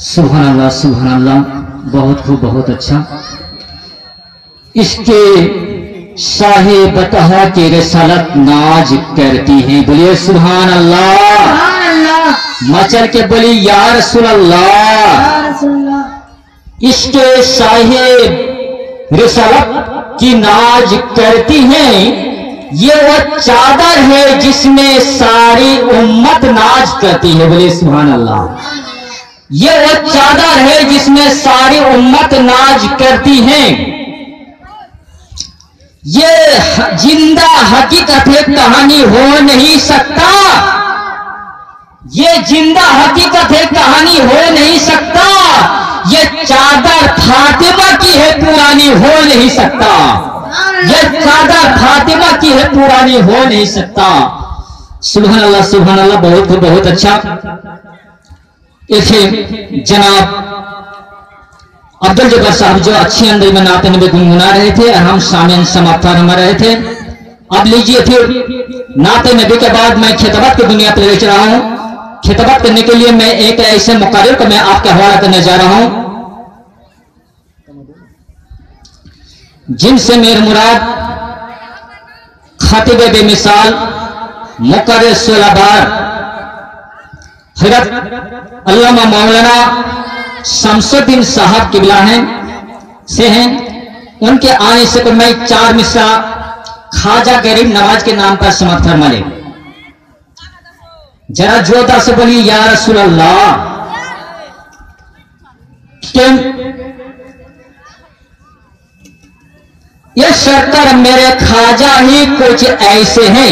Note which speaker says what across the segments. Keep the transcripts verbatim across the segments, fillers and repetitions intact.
Speaker 1: सुभान अल्लाह सुभान अल्लाह, बहुत खूब, बहुत अच्छा। इसके शाहे बतहा के रसालत नाज करती हैं, बोलिए सुभान अल्लाह। मचल के बोली या रसूल अल्लाह। इसके शाहे रसालत की नाज करती हैं, ये वो चादर है जिसमें सारी उम्मत नाज करती है, बोलिए सुभान अल्लाह। ये वो चादर है जिसमें सारी उम्मत नाज करती है। ये जिंदा हकीकत है, कहानी हो नहीं सकता। ये जिंदा हकीकत है, कहानी हो नहीं सकता। ये चादर फातिमा की है, पुरानी हो नहीं सकता। ये चादर फातिमा की है, पुरानी हो नहीं सकता। सुभान अल्लाह सुभान अल्लाह, बहुत बहुत अच्छा। एक जनाब अब्दुल जब्बार साहब जो अच्छी अंदर में नाते नबी गुनगुना रहे थे और हम शामिल समाप्त फरमा रहे थे। अब लीजिए फिर नाते नबी के बाद मैं खिताबत की दुनिया पर ले रहा हूं। खिताबत करने के लिए मैं एक ऐसे मुकारिर को मैं आपका हवाला करने जा रहा हूं जिनसे मेरे मुराद खातिब बेमिसाल मुकर्रिर सुलबार हज़रत अल्लामा मौलाना शमसुद्दीन साहब किबला हैं से हैं। उनके आने से तो मैं चार मिसरा ख्वाजा गरीब नवाज के नाम पर समाप्त फरमा ले। जरा जोरदार से बोलिए या रसूल अल्लाह। ये सरकार मेरे ख्वाजा ही कुछ ऐसे हैं।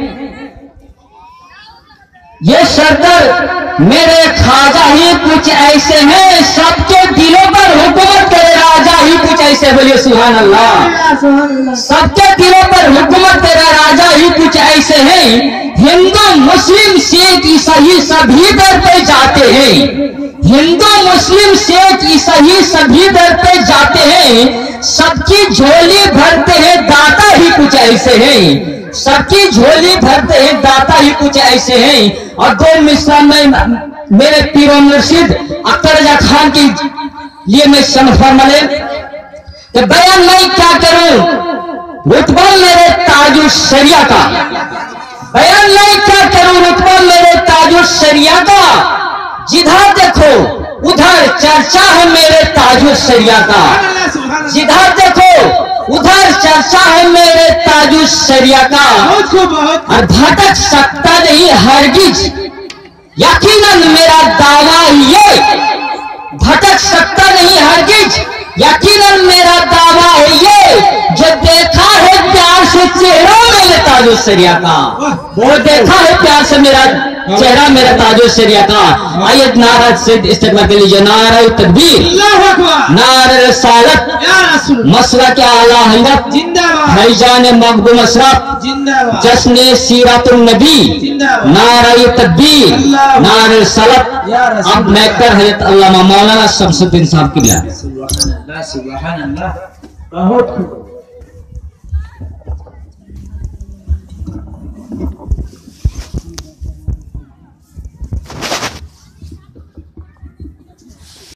Speaker 1: ये सरकार मेरे ख्वाजा ही कुछ ऐसे हैं, सबके दिलों पर हुकूमत करे राजा ही कुछ ऐसे, बोलिए सुभान अल्लाह। सबके दिलों पर हुकूमत करे राजा ही कुछ ऐसे हैं। हिंदू मुस्लिम सिख ईसाई सभी दर पे जाते हैं। हिंदू मुस्लिम सिख ईसाई सभी दर पे जाते हैं। सबकी झोली भरते हैं, दाता ही कुछ ऐसे हैं। सबकी झोली भरते हैं, दाता ही कुछ ऐसे हैं। और दो मिसरा में मेरे पीर मुर्शिद अख्तर रजा खान की लिए मैं समझ ले कि बयान मैं क्या करूं रुतबा मेरे ताजुल शरिया का। बयान मैं क्या करूं रुतबा मेरे ताजुल शरिया का। जिधर देखो उधर चर्चा है मेरे ताजुल शरिया का। जिधर देखो उधर चर्चा है मेरे ताजुल शरिया का। और भटक सकता नहीं हरगिज, यकीनन मेरा दावा ये। भटक सकता नहीं हरगिज, यकीनन मेरा दावा है ये। जो देखा है प्यार से चेहरा मेरे ताजुल शरिया का, वो देखा है प्यार से मेरा चेहरा मेरा ताजुल शरिया का। आयत नारा से इस्तेमाल कर लीजिए। नारा तकबीर, नारा रसालत, मसला के आला हजरत, भाईजान मखदूम अशरफ, जश्न सीरतुन नबी, नारा तकबीर, नारा रसालत। अब मैं कर हजरत अल्लामा मौलाना शमसुद्दीन साहब की।
Speaker 2: सुभान अल्लाह, बहुत खूब।